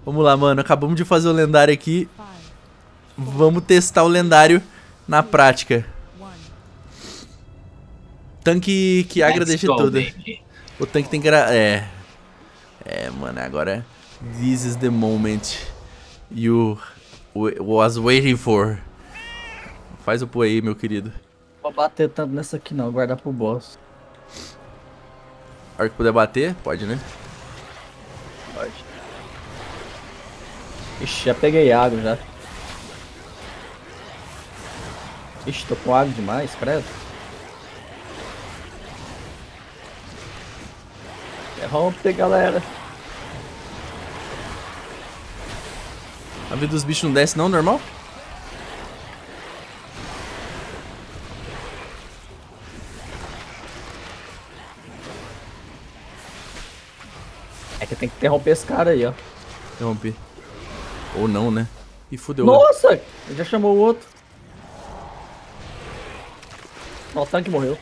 Vamos lá, mano. Acabamos de fazer o lendário aqui. Vamos testar o lendário na prática. Tanque que agradece tudo. O tanque tem que... mano, agora... This is the moment you was waiting for. Faz o play aí, meu querido. Não vou bater tanto nessa aqui não, guardar pro boss. A hora que puder bater, pode, né? Pode. Ixi, já peguei água já. Ixi, tô com água demais, credo. Interrompe, galera. A vida dos bichos não desce não, normal? É que tem que interromper esse cara aí, ó. Interrompi. Ou não, né? Ih, fudeu. Nossa! Ele já chamou o outro. Ó, o tanque morreu.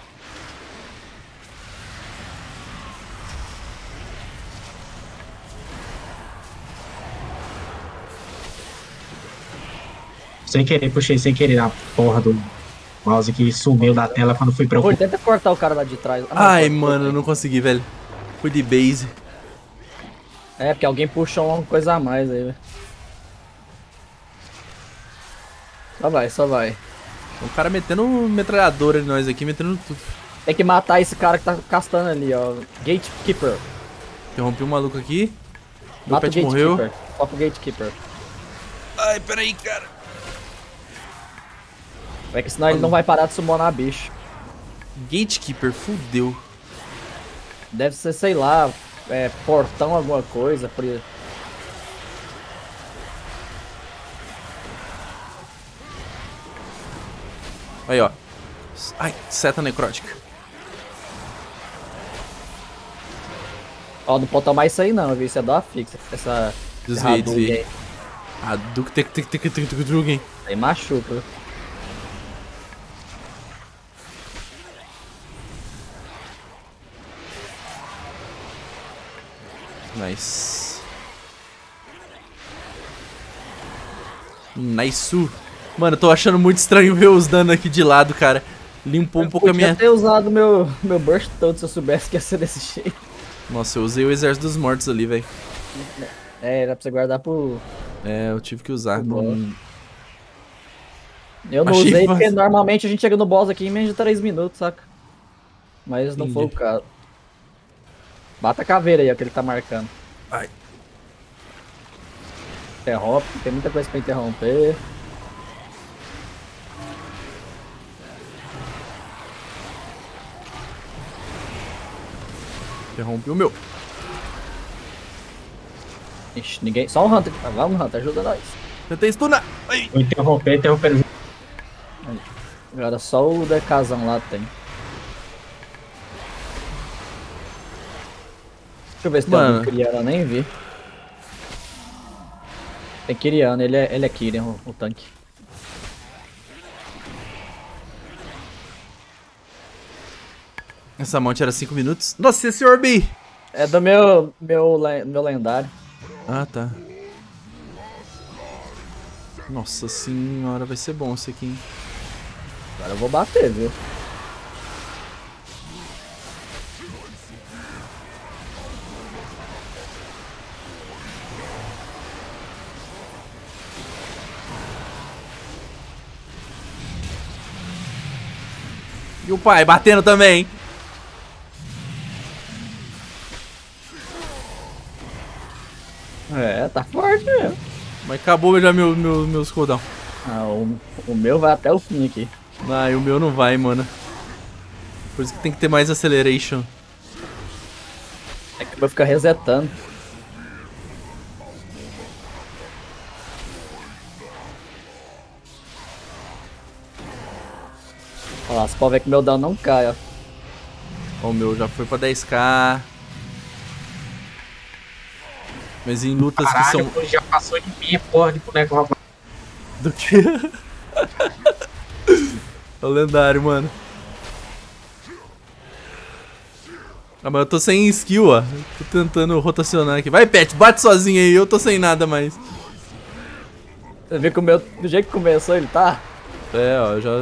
Sem querer, puxei sem querer a porra do mouse que sumiu da tela quando fui pra Pô, tenta cortar o cara lá de trás. Ai, mano, eu não consegui, velho. Fui de base. É, porque alguém puxou uma coisa a mais aí, velho. Só vai, só vai. O cara metendo metralhadora em nós aqui, metendo tudo. Tem que matar esse cara que tá castando ali, ó. Gatekeeper. Interrompi um maluco aqui. Meu Mata o pet morreu. Gatekeeper. Foca o Gatekeeper. Ai, peraí, cara. É que senão ele não vai parar de summonar bicho. Gatekeeper, fudeu. Deve ser, sei lá, portão alguma coisa. Aí, ó. Ai, seta necrótica. Ó, não pode tomar isso aí não, viu? Isso é da fixa. Essa... Desviei, Hadouken desviei. aí. Hadouken. Aí machuca. Nice. Nice. Mano, eu tô achando muito estranho ver os danos aqui de lado, cara. Limpou um pouco a minha... Eu podia ter usado meu burst todo se eu soubesse que ia ser desse jeito. Nossa, eu usei o exército dos mortos ali, velho. Era pra você guardar pro... É, eu tive que usar. Eu não Achei usei fácil. porque normalmente a gente chega no boss aqui em menos de 3 minutos, saca? Mas não foi o Entendi. caso. Bata a caveira aí, ó, que ele tá marcando. Ai. Interrompe, tem muita coisa pra interromper. Interrompi o meu. Ixi, ninguém... Só o Hunter. Vamos, Hunter, ajuda nós. Tentei stunar. Ai. Vou interromper. Agora só o DKzão lá tem. Deixa eu ver se tem Mano. algum Kyrian, eu nem vi. Tem Kyrian, ele é Kyrian, o tanque. Essa mount era 5 minutos. Nossa, esse orb. É do meu lendário. Ah, tá. Nossa senhora, vai ser bom isso aqui, hein? Agora eu vou bater, viu? E o pai batendo também. É, tá forte mesmo. Mas acabou já meus cooldown. Ah, o meu vai até o fim aqui. Ah, e o meu não vai, mano. Por isso que tem que ter mais acceleration. É que eu vou ficar resetando. Olha lá, você pode ver que meu dano não cai, ó. Ó, o meu já foi pra 10k. Mas em lutas que são... Caralho, já passou de mim, porra de boneco rapaz. Do que? É o lendário, mano. Ah, mas eu tô sem skill, ó. Tô tentando rotacionar aqui. Vai, Pet, bate sozinho aí. Eu tô sem nada mais. Você viu que o meu, do jeito que começou ele tá? É, ó, eu já...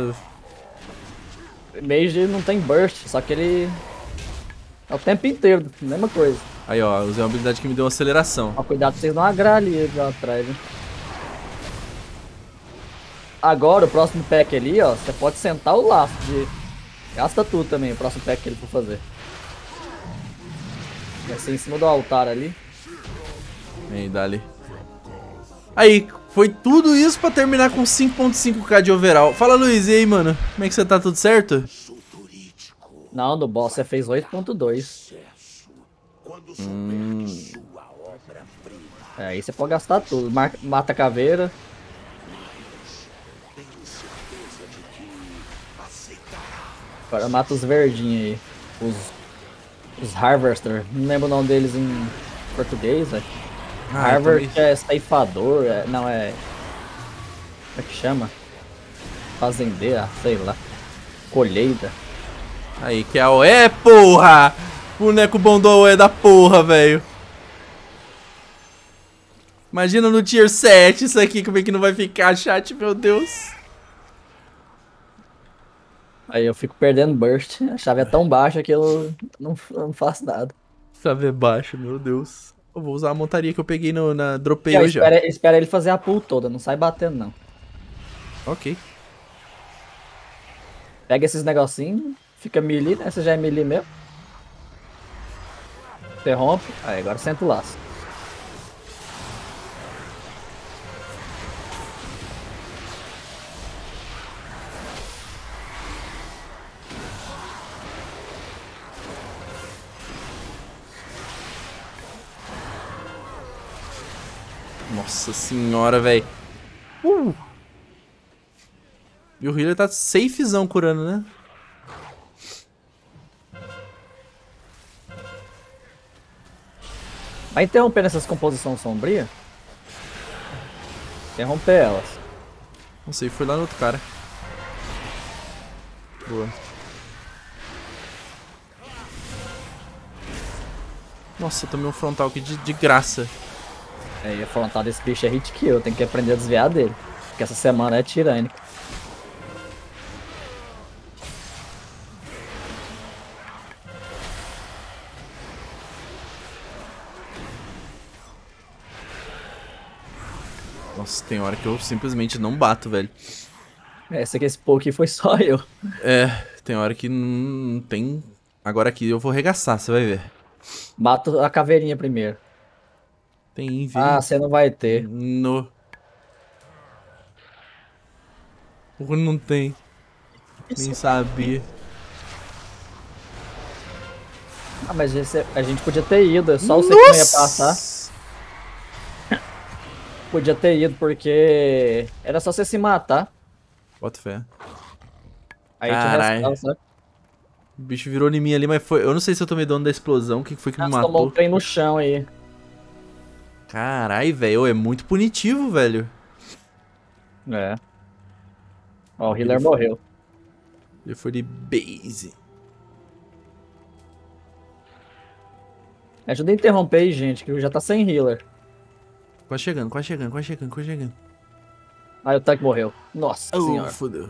Mage não tem burst, só que ele... É o tempo inteiro, mesma coisa. Aí, ó, usei uma habilidade que me deu uma aceleração. Ó, cuidado pra vocês não agrar ali lá atrás, hein? Agora, o próximo pack ali, ó, você pode sentar o laço de... Gasta tudo também, o próximo pack que ele for fazer. Vai ser em cima do altar ali. Aí, dali. Aí, foi tudo isso pra terminar com 5.5k de overall. Fala, Luiz, e aí, mano? Como é que você tá? Tudo certo? Não, no boss você fez 8.2. É, aí você pode gastar tudo. Mata a caveira. Agora mata os verdinhos aí. Os Harvester. Não lembro o nome deles em português, velho. Harvard é ceifador, não é... Como é que chama? Fazendeira, sei lá. Colheita. Aí, que é o... É, porra! Boneco bom do AOE da porra, velho. Imagina no tier 7 isso aqui, como é que não vai ficar, chat, meu Deus. Aí eu fico perdendo burst. A chave é tão baixa que eu não faço nada. Chave baixo, meu Deus. Eu vou usar a montaria que eu peguei na... Dropei E, ó, hoje, ó. espera ele fazer a pull toda, não sai batendo não. Ok. Pega esses negocinhos, fica melee, né? Essa já é melee mesmo. Interrompe. Aí agora senta o laço. Nossa senhora, velho. E o healer tá safezão curando, né? Vai interrompendo essas composições sombrias? Interromper elas. Não sei, foi lá no outro cara. Boa. Nossa, eu tomei um frontal aqui de graça. É, e a frontal desse bicho é hit kill, tem que aprender a desviar dele. Porque essa semana é tirânico. Nossa, tem hora que eu simplesmente não bato, velho. Esse poke foi só eu. É, tem hora que não tem... Agora aqui eu vou regaçar, você vai ver. Mato a caveirinha primeiro. Tem envy. Ah, você não vai ter. No. Porra, não tem. Nem sabia. Ah, mas a gente podia ter ido, é só você que não ia passar. Podia ter ido, porque era só você se matar. Bota fé. Aí te Caralho. restava, sabe? O bicho virou em mim ali, mas foi... Eu não sei se eu tomei dano da explosão, o que foi que me Você tomou um matou. trem no chão aí. Caralho, velho, é muito punitivo, velho. É. Ó, o healer morreu. Ele foi de base. Ajuda a interromper aí, gente, que já tá sem healer. Quase chegando, quase chegando, quase chegando, quase chegando. Aí o tanque morreu. Nossa senhora. Fodeu.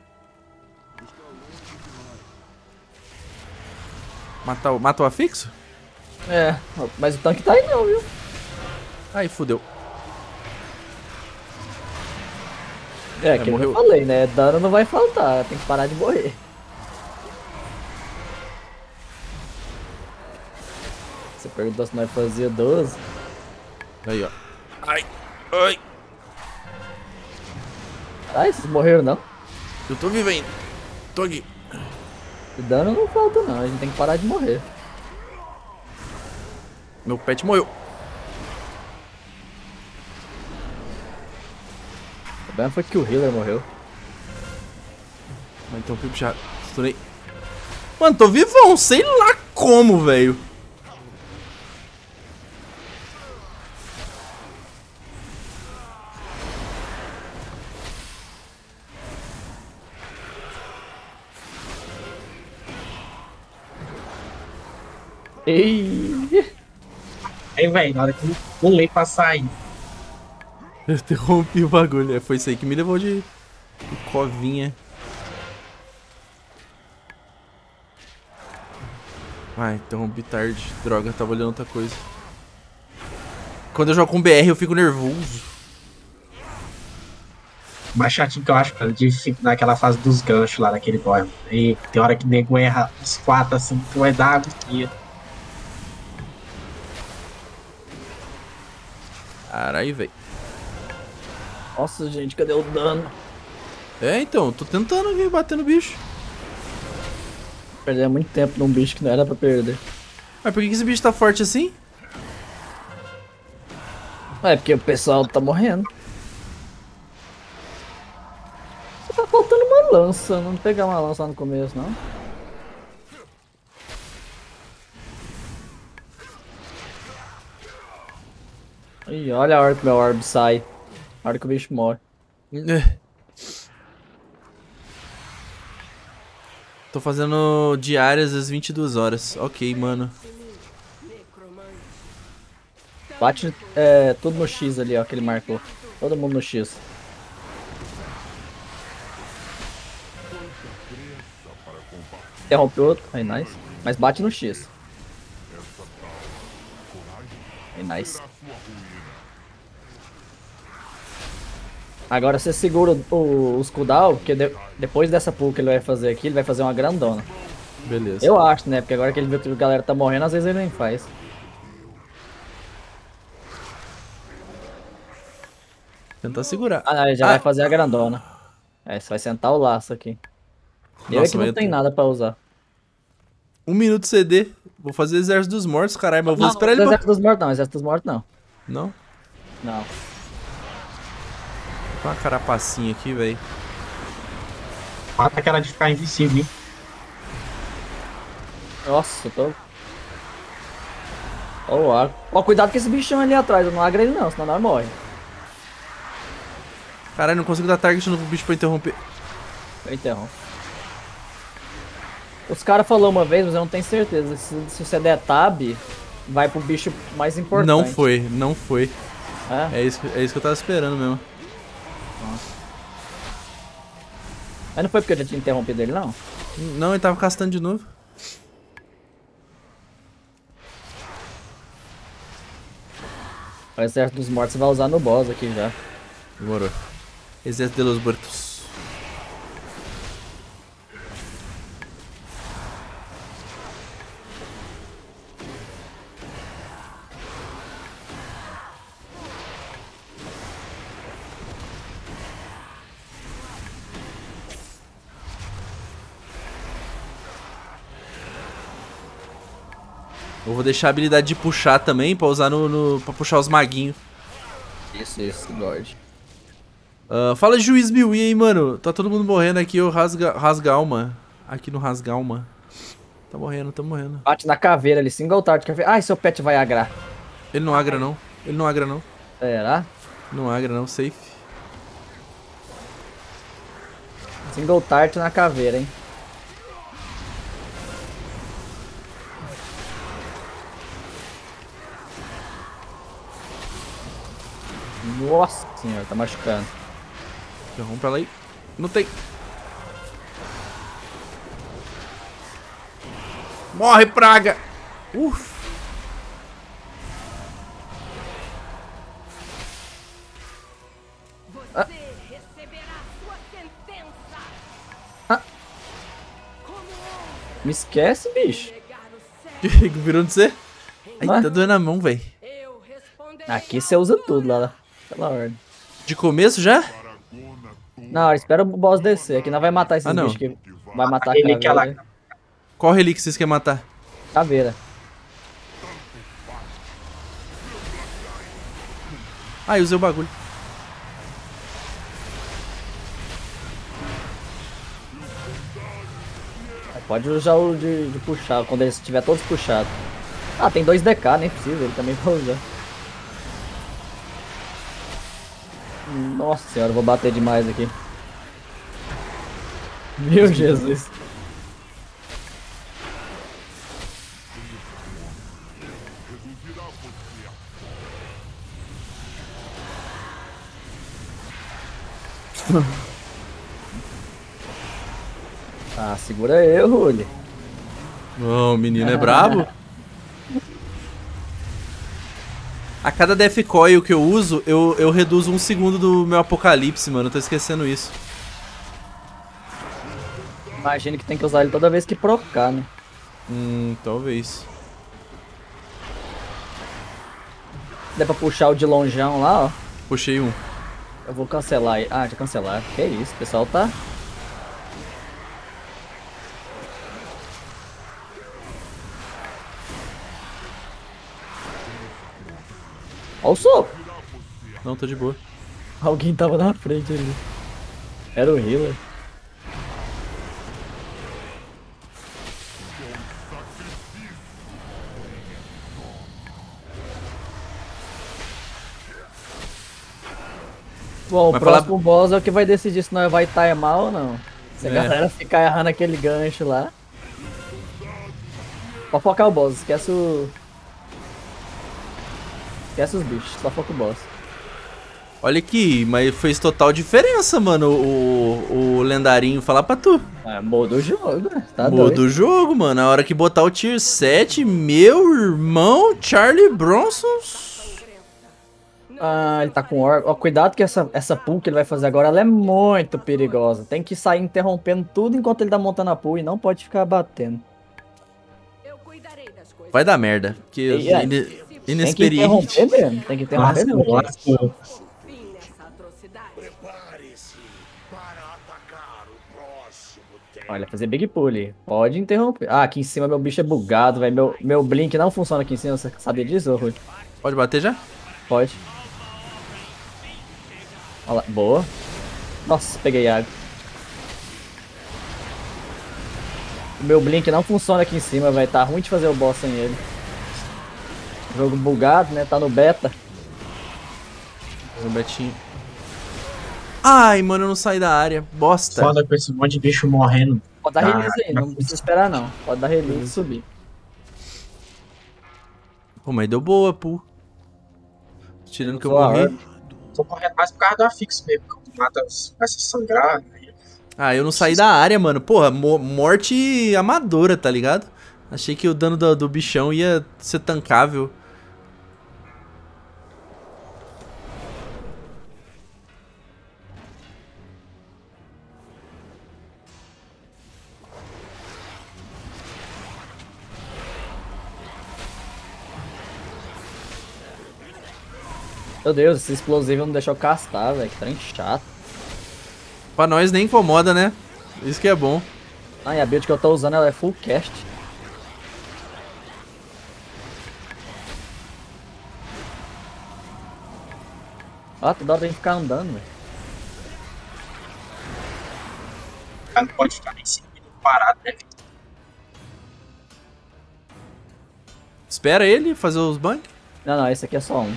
Mata o afixo? É, mas o tanque tá aí não, viu? Aí, fodeu. É, que morreu. eu falei, né? Dano não vai faltar, tem que parar de morrer. Você perguntou se nós fazia 12. Aí, ó. Ai, ai. Ai, vocês morreram não? Eu tô vivo ainda. Tô aqui. O dano não falta não, a gente tem que parar de morrer. Meu pet morreu. O problema foi que o healer morreu. Mas então, Pipo já estourei. Mano, tô vivão, sei lá como, velho. Ei! Aí, velho, na hora que eu pulei pra sair. Eu interrompi o bagulho. Foi isso aí que me levou de covinha. Ai, interrompi tarde. Droga, tava olhando outra coisa. Quando eu jogo com BR eu fico nervoso. O mais chatinho que eu acho, cara, de ficar naquela fase dos ganchos lá naquele boy. E tem hora que o nego erra os 4 assim, tu vai dar agonia. Caralho, velho. Nossa, gente, cadê o dano? É, então, tô tentando vir bater no bicho. Perder muito tempo num bicho que não era pra perder. Mas por que esse bicho tá forte assim? É porque o pessoal tá morrendo. Tá faltando uma lança, não pegar uma lança lá no começo, não. Ih, olha a hora que meu orb sai. A hora que o bicho morre. Tô fazendo diárias às 22 horas. Ok, mano. Bate tudo no X ali, ó, que ele marcou. Todo mundo no X. Interrompe outro, aí nice. Mas bate no X. Aí nice. Agora você segura os cooldown, porque depois dessa pull que ele vai fazer aqui, ele vai fazer uma grandona. Beleza. Eu acho, né? Porque agora que ele viu que a galera tá morrendo, às vezes ele nem faz. Tentar segurar. Ah, não, ele já vai fazer a grandona. É, você vai sentar o laço aqui. Eu é Nossa, que não vai tem ter- nada pra usar. 1 minuto CD. Vou fazer Exército dos Mortos, caralho. Mas eu vou Não, esperar ele... Exército dos Mortos não, Exército dos Mortos não. Não? Não. Tá uma carapacinha aqui, velho. Mata aquela de ficar invisível, hein? Nossa, eu tô... Ó, cuidado com esse bichão ali atrás, eu não agra ele não, senão nós morre. Caralho, não consigo dar target no bicho pra interromper. Eu interrompo. Os caras falaram uma vez, mas eu não tenho certeza. Se você der tab, vai pro bicho mais importante. Não foi, não foi. É? É isso que eu tava esperando mesmo. Mas não foi porque eu já tinha interrompido ele, não? Não, ele tava castando de novo. O Exército dos Mortos você vai usar no boss aqui já. Demorou. Exército de los Muertos. Eu vou deixar a habilidade de puxar também pra usar pra puxar os maguinhos. Isso, Lorde. Fala Juiz Mil, e aí, mano? Tá todo mundo morrendo aqui, o Rasgalma. Aqui no Rasgalma. Tá morrendo, tá morrendo. Bate na caveira ali, single target caveira. Ai, seu pet vai agrar. Ele não agra não. Ele não agra não. Será? Não agra não, safe. Single target na caveira, hein? Nossa senhora, tá machucando. Interrompe ela aí. Não tem. Morre, praga! Uf. Você receberá sua sentença. Ah. Como Me esquece, bicho. negar o Que céu, virou de você? Ai, Ué? tá doendo a mão, velho. eu responderei. Aqui você usa tudo lá, pela ordem. De começo já? Não, espera o boss descer. Aqui nós vai matar esses não. bichos que vai matar a Ele que ela- caveira. Qual relíquia vocês querem matar? Caveira. Ah, eu usei o bagulho. Pode usar o de puxar, quando eles estiver todos puxados. Ah, tem 2 DK, nem precisa, ele também vai usar. Nossa senhora, eu vou bater demais aqui. Meu Jesus. Ah, segura eu, Rulli. Oh, o menino é brabo. A cada Death Coil que eu uso, eu reduzo 1 segundo do meu apocalipse, mano. Eu tô esquecendo isso. Imagino que tem que usar ele toda vez que procar, né? Talvez. Dá pra puxar o de longeão lá, ó. Puxei um. Eu vou cancelar aí. Ah, já cancelaram. Que isso, o pessoal tá... Ó o soco. Não, tô de boa. Alguém tava na frente ali. Era o healer. Bom, o Mas próximo boss é o que vai decidir se nós vai timar ou não. Se a É. galera ficar errando aquele gancho lá. Pode focar o boss, esquece o... Esquece os bichos, só foca o boss. Olha aqui, mas fez total diferença, mano, o lendarinho falar pra tu. É, muda o jogo, né? Tá Muda doido. o jogo, mano. A hora que botar o Tier 7, meu irmão, Charlie Bronson. Ah, ele tá com orb. Ó, cuidado que essa pull que ele vai fazer agora, ela é muito perigosa. Tem que sair interrompendo tudo enquanto ele tá montando a pull e não pode ficar batendo. Eu cuidarei das coisas. Vai dar merda, porque E aí? Tem que inexperiente. interromper mesmo, tem que interromper mesmo. Lascou. Fim nessa atrocidade. Olha, fazer big pull ali. Pode interromper. Ah, aqui em cima meu bicho é bugado, velho. Meu blink não funciona aqui em cima, você sabia disso, Rui? Pode bater já? Pode. Olha lá, boa. Nossa, peguei água. O meu blink não funciona aqui em cima, vai tá ruim de fazer o boss sem ele. Jogo bugado, né? Tá no beta. O Betinho. Ai, mano, eu não saí da área. Bosta. Foda com esse monte de bicho morrendo. Pode dar Ah, release aí, não precisa esperar não. Pode dar release e subir. Pô, mas deu boa, pô. Tirando que eu Usou a morri. orb. Tô correndo mais por causa do afixo mesmo. Que mata, começa a sangrar. Ah, eu não saí da área, mano. Porra, morte amadora, tá ligado? Achei que o dano do bichão ia ser tancável. Meu Deus, esse explosivo não deixou castar, velho. Que trem chato. Pra nós nem incomoda, né? Isso que é bom. Ah, e a build que eu tô usando ela é full cast. Ah, toda hora tem que ficar andando, velho. O cara não pode ficar nem 5 minutos parado, né? Espera ele fazer os bangs. Não, não, esse aqui é só um.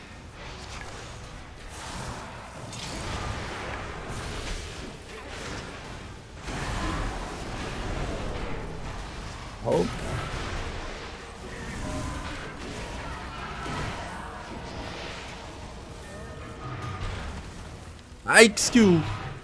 Oh. Ai, que skill.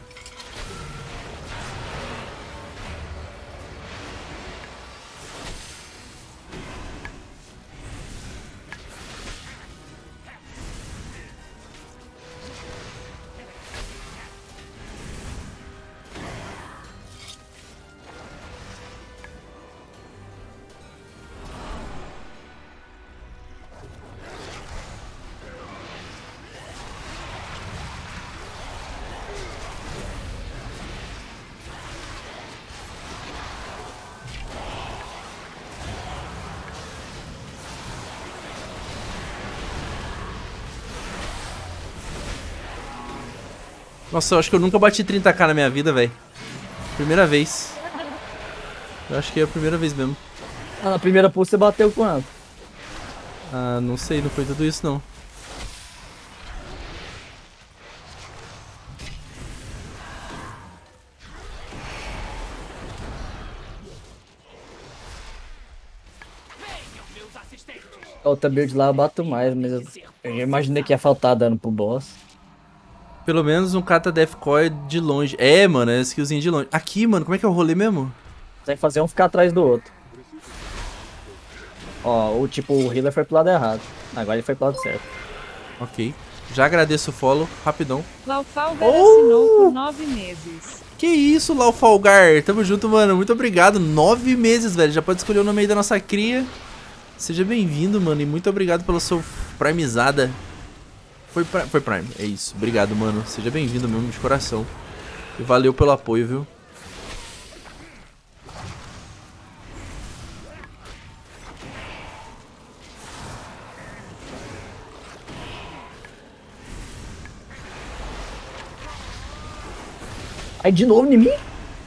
Nossa, eu acho que eu nunca bati 30k na minha vida, velho. Primeira vez. Eu acho que é a primeira vez mesmo. Ah, na primeira pull você bateu quanto? Ah, não sei, não foi tudo isso não. A outra build lá eu bato mais, mas eu imaginei que ia faltar dano pro boss. Pelo menos um Kata Deathcore de longe. É, mano, é skillzinho de longe. Aqui, mano, como é que é o rolê mesmo? Tem que fazer um ficar atrás do outro. Ó, o tipo, o healer foi pro lado errado. Agora ele foi pro lado certo. Ok. Já agradeço o follow, rapidão. Laufalgar assinou por 9 meses. Que isso, Laufalgar. Tamo junto, mano. Muito obrigado. 9 meses, velho. Já pode escolher o nome aí da nossa cria. Seja bem-vindo, mano. E muito obrigado pela sua primezada. Foi Prime, é isso. Obrigado, mano. Seja bem-vindo mesmo, de coração. E valeu pelo apoio, viu? Aí de novo em mim?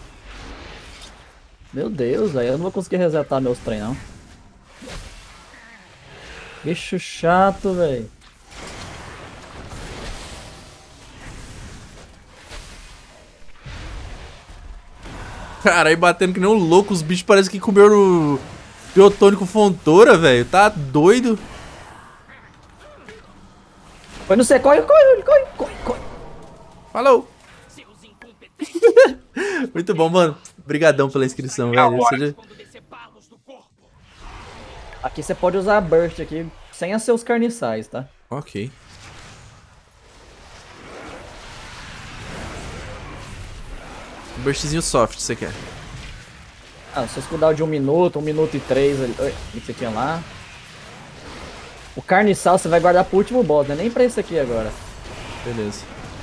Meu Deus, aí eu não vou conseguir resetar meus trem, não. Bicho chato, velho. Caralho, batendo que nem um louco. Os bichos parecem que comeram o Biotônico Fontoura, velho. Tá doido. Foi no C, corre, corre, corre, corre, corre. Falou. Muito bom, mano. Obrigadão pela inscrição, velho. Seja... Aqui você pode usar a Burst aqui, sem as seus carniçais, tá? Ok. Burstzinho soft, você quer? Ah, seus cooldown de 1 minuto e 3 ali. Oi, o que você tinha lá? O carniçal você vai guardar pro último boss, né? Nem pra esse aqui agora. Beleza.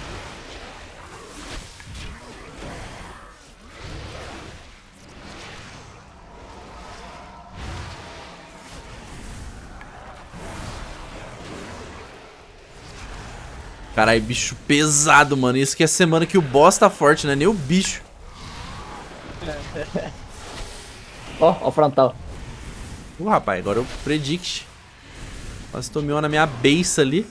Caralho, bicho pesado, mano. Isso que é semana que o boss tá forte, né? Nem o bicho. Ó, o frontal. Rapaz, agora eu predict. Quase tomei uma na minha beiça ali.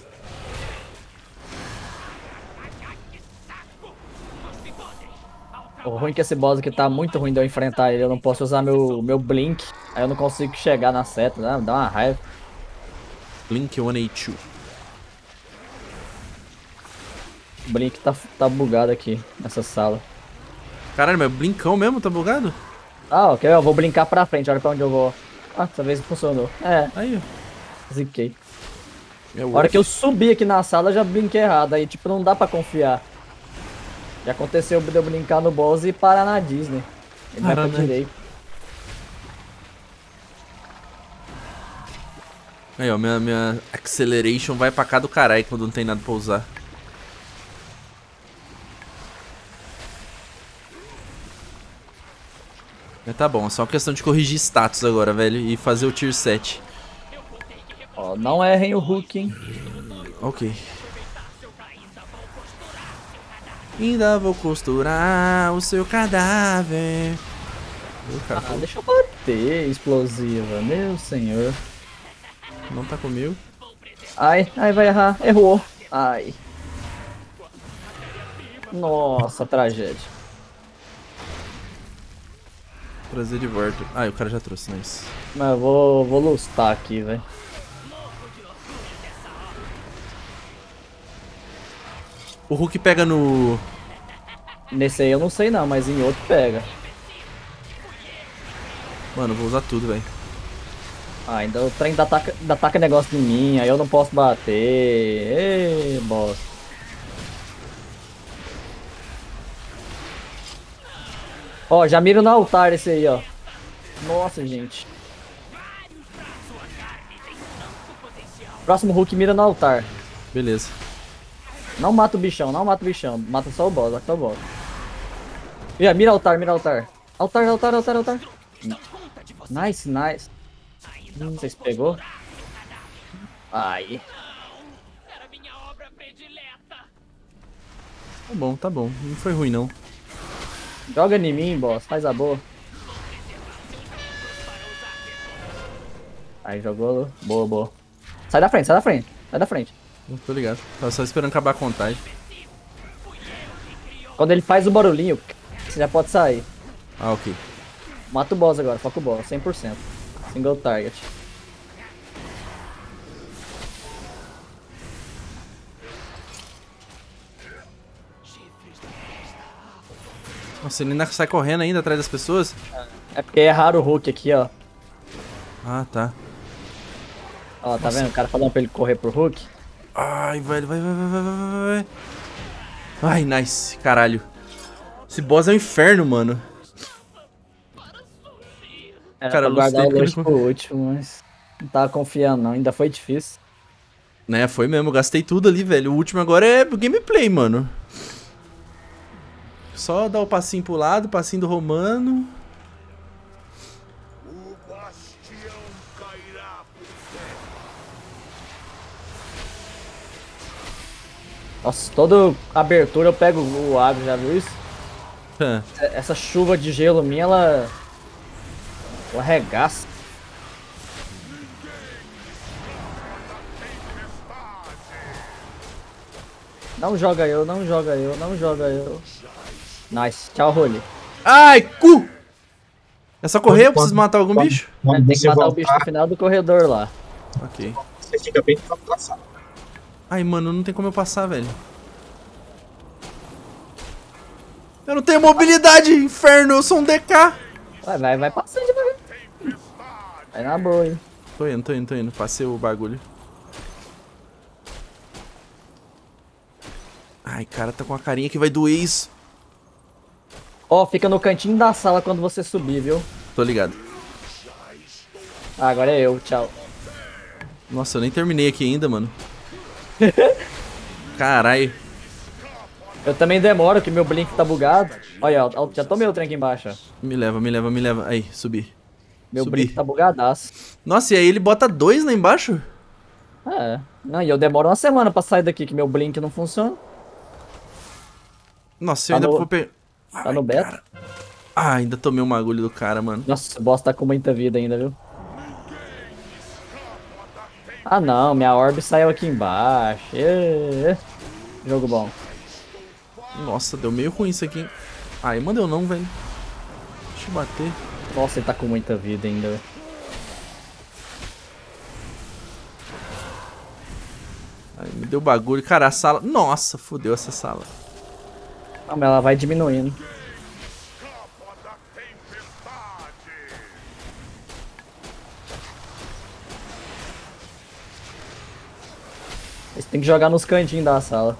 O ruim é que esse boss aqui tá muito ruim de eu enfrentar ele. Eu não posso usar meu Blink. Aí eu não consigo chegar na seta, né? Dá uma raiva. Blink 182. O Blink tá bugado aqui, nessa sala. Caralho, mas blinkão mesmo, tá bugado? Ah, ok, eu vou brincar pra frente, olha pra onde eu vou. Ah, dessa vez funcionou. É, Aí, ó. ziquei. É A hora que eu subi aqui na sala, já brinquei errado. Aí, tipo, não dá pra confiar. Já aconteceu de eu brincar no boss e parar na Disney. Ele vai pra direita. Aí, ó, minha acceleration vai pra cá do caralho quando não tem nada pra usar. Mas tá bom, é só uma questão de corrigir status agora, velho, e fazer o tier 7. Ó, não errem o Hulk, hein. Ok. Ainda vou costurar o seu cadáver. Ah, deixa eu bater, explosiva, meu senhor. Não tá comigo. Ai, vai errar, errou. Ai. Nossa, tragédia. Trazer de volta. Ah, o cara já trouxe, nice. Mas eu vou lustar aqui, velho. O Hulk pega no... Nesse aí eu não sei não, mas em outro pega. Mano, eu vou usar tudo, velho. Ah, ainda o trem ataca negócio em mim, aí eu não posso bater. Ei, boss. Ó, já mira no altar esse aí, ó. Nossa, gente. Próximo Hulk mira no altar. Beleza. Não mata o bichão, não mata o bichão. Mata só o boss, só o boss. Mira altar, mira altar. Altar, altar, altar, altar. Nice, nice. Vocês pegou? Ai. Tá bom, tá bom. Não foi ruim, não. Joga em mim, boss. Faz a boa. Aí jogou. Boa, boa. Sai da frente, sai da frente. Sai da frente. Não tô ligado. Tava só esperando acabar a contagem. Quando ele faz o barulhinho, você já pode sair. Ah, ok. Mata o boss agora, foca o boss, 100%. Single target. Nossa, ele ainda sai correndo ainda atrás das pessoas? É porque é raro o Hulk aqui, ó. Ah, tá. Ó, tá vendo? O cara falando pra ele correr pro Hulk. Ai, velho, vai. Ai, nice, caralho. Esse boss é um inferno, mano. Era Cara, pra eu guardar o gostei luxo porque pro último, mas não tava confiando não, ainda foi difícil. Né, foi mesmo, eu gastei tudo ali, velho. O último agora é gameplay, mano. Só dar o passinho pro lado, passinho do Romano. Nossa, toda abertura eu pego o agro, já viu isso? Hã. Essa chuva de gelo minha, ela arregaça. Não joga eu, não joga eu, não joga eu. Nice, tchau, Rolly. Ai, cu! É só correr? Eu preciso matar algum bicho? Quando Tem que você matar o voltar, bicho no final do corredor lá. Ok. você fica bem no passado. Ai, mano, não tem como eu passar, velho. Eu não tenho mobilidade, inferno, eu sou um DK. Vai passando devagar. Vai na boa, hein. Tô indo. Passei o bagulho. Ai, cara, tá com a carinha que vai doer isso. Ó, fica no cantinho da sala quando você subir, viu? Tô ligado. Ah, agora é eu, tchau. Nossa, eu nem terminei aqui ainda, mano. Caralho. Eu também demoro, que meu blink tá bugado. Olha, ó, já tomei o trem aqui embaixo, ó. Me leva. Aí, subi. Meu Subi. blink tá bugadaço. Nossa, e aí ele bota 2 lá embaixo? É. Não, e eu demoro uma semana pra sair daqui, que meu blink não funciona. Nossa, eu Tá ainda no- vou pegar... Tá no beta. Ah, ainda tomei um bagulho do cara, mano. Nossa, o boss tá com muita vida ainda, viu? Ah não, minha orb saiu aqui embaixo. Jogo bom. Nossa, deu meio ruim isso aqui, hein? Ai, manda eu não, velho. Deixa eu bater. Nossa, ele tá com muita vida ainda, velho. Ai, me deu bagulho. Cara, a sala... Nossa, fodeu essa sala. Ah, mas ela vai diminuindo. Você tem que jogar nos cantinhos da sala.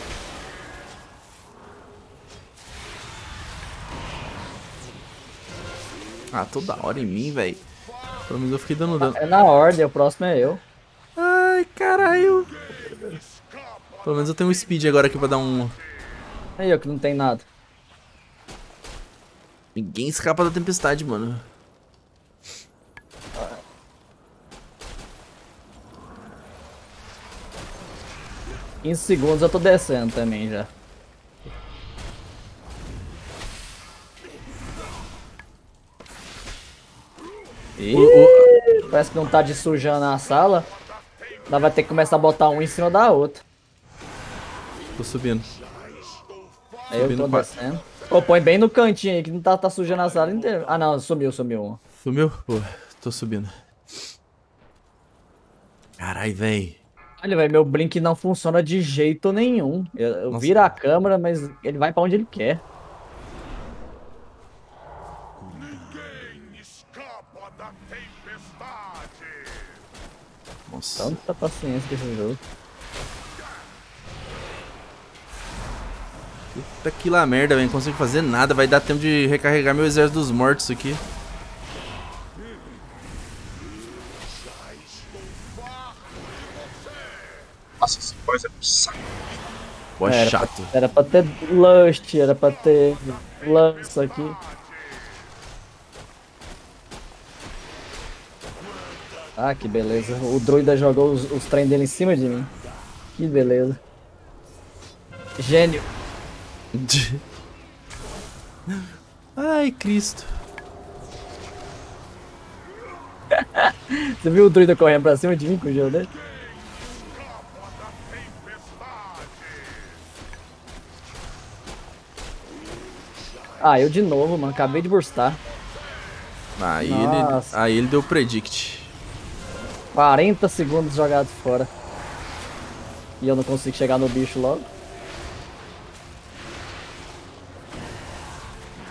Ah, toda hora em mim, velho. Pelo menos eu fiquei dando dano. É na ordem, o próximo é eu. Ai, caralho. Pelo menos eu tenho um speed agora aqui pra dar um... Aí eu que não tem nada. Ninguém escapa da tempestade, mano. Em 15 segundos eu tô descendo também já. Ih, parece que não tá de sujando a sala. Nós vai ter que começar a botar um em cima da outra. Tô subindo. Aí eu tô Subindo pra- descendo. Pô, põe bem no cantinho aí que não tá sujando a sala inteira. Ah não, sumiu um. Sumiu? Pô, tô subindo. Carai, véi. Olha, velho, meu blink não funciona de jeito nenhum. Eu Nossa. viro a câmera, mas ele vai pra onde ele quer. Nossa. Tanta paciência com esse jogo. Puta que lá merda, velho. Não consigo fazer nada. Vai dar tempo de recarregar meu exército dos mortos aqui. Nossa, essa coisa é um saco. Pô, Era chato. Era pra ter Lust, era pra ter Lança aqui. Ah, que beleza. O druida jogou os trem dele em cima de mim. Que beleza. Gênio. Ai, Cristo. Você viu o druida correndo pra cima de mim com o gelo dele? Ah, eu de novo, mano. Acabei de burstar. Nossa. Aí ele deu predict. 40 segundos jogados fora. E eu não consigo chegar no bicho logo.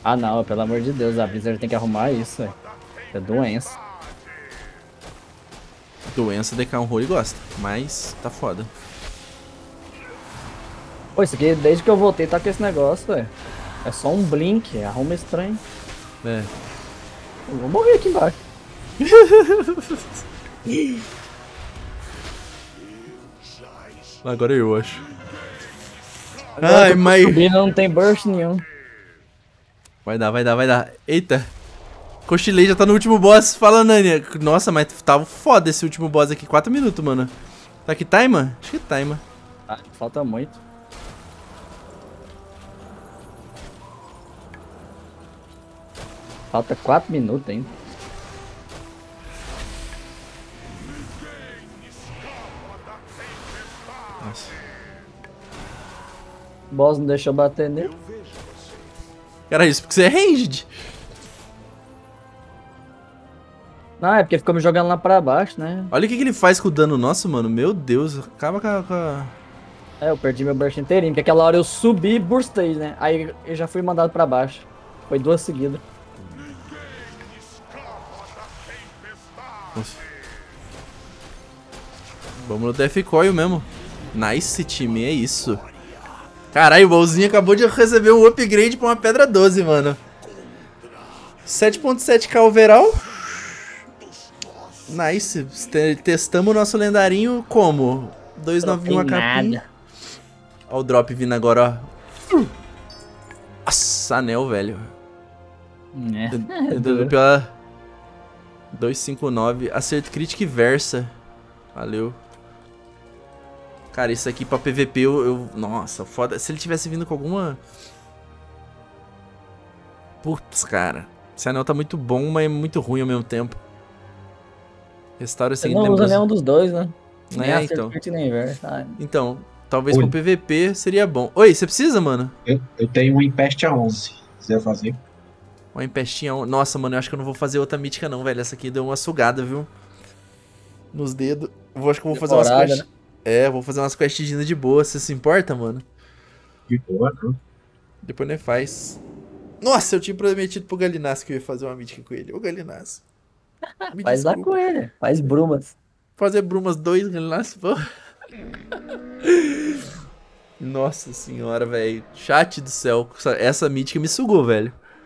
Ah, não, pelo amor de Deus, a Blizzard tem que arrumar isso, velho. É doença. Doença DK Horror gosta, mas tá foda. Pô, isso aqui, desde que eu voltei, tá com esse negócio, velho. É só um blink, arruma estranho. É. Eu vou morrer aqui embaixo. Agora eu acho. Ai, mas... Subindo não tem burst nenhum. Vai dar, vai dar, vai dar. Eita. Cochilei, já tá no último boss. Fala, Nania. Nossa, mas tava foda esse último boss aqui. 4 minutos, mano. Tá que time? Acho que time. Ah, falta muito. Falta 4 minutos ainda. Nossa. O boss não deixou bater nele. Cara, isso porque você é ranged. Não, é porque ficou me jogando lá pra baixo, né? Olha o que ele faz com o dano nosso, mano. Meu Deus. Acaba com a... É, eu perdi meu burst inteirinho, porque aquela hora eu subi e burstei, né? Aí eu já fui mandado pra baixo. Foi 2 seguidas. Nossa. Vamos no Death Coil mesmo. Nice, time. É isso. Caralho, o Bolzinho acabou de receber um upgrade pra uma pedra 12, mano. 7.7k overall. Nice. Testamos o nosso lendarinho como? 291 HP. Ó o drop vindo agora, ó. Nossa, anel, velho. Entrando pela 259. Acerto crítico e versa. Valeu. Cara, isso aqui pra PVP nossa, foda. Se ele tivesse vindo com alguma... Putz, cara. Esse anel tá muito bom, mas muito ruim ao mesmo tempo. Restaura Você não usa nenhum dos dois, né? Nem É, então. nem verso. Então, talvez pro PVP seria bom. Oi, você precisa, mano? Eu tenho um Impeste 11, se quiser fazer. Uma empestinha. Nossa, mano, eu acho que eu não vou fazer outra mítica não, velho. Essa aqui deu uma sugada, viu? Nos dedos. Acho que eu vou fazer umas quests. Né? É, vou fazer umas questzinhas de boa. Você se importa, mano? De boa, não. Depois nem faz. Nossa, eu tinha prometido pro Galinas que eu ia fazer uma mítica com ele. Ô, Galinas. Faz lá com ele. Faz brumas. Fazer brumas 2, Galinas, pô. Nossa senhora, velho. Chat do céu. Essa mítica me sugou, velho.